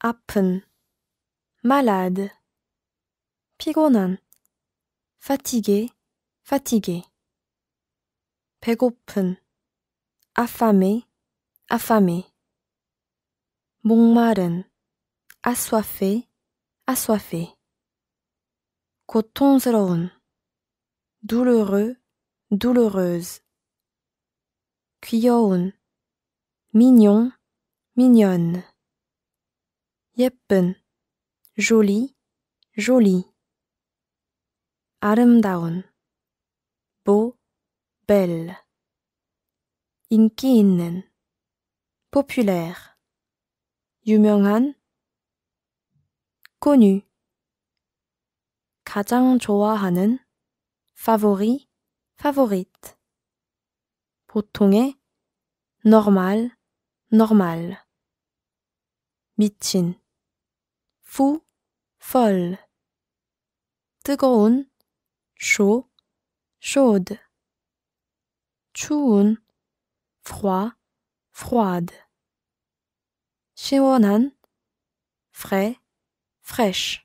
아픈, malade. 피곤한, fatigué, fatigué. 배고픈, affamé, affamé. 목마른, assoiffé, assoiffé. 고통스러운, douloureux, douloureuse. 귀여운, mignon, mignonne. 예쁜, joli, jolie. 아름다운, beau, belle. 인기 있는, populaire. 유명한, connu. 가장 좋아하는, favori, favorite. 보통의, normal, normal. 미친, fou, folle. 뜨거운, chaud, chaude. 추운, froid, froide. 시원한, frais, fraîche.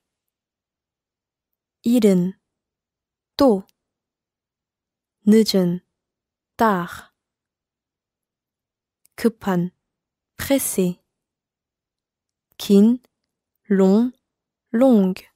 이른, tôt. 늦은, tard. 급한, pressé. 긴, long, longue.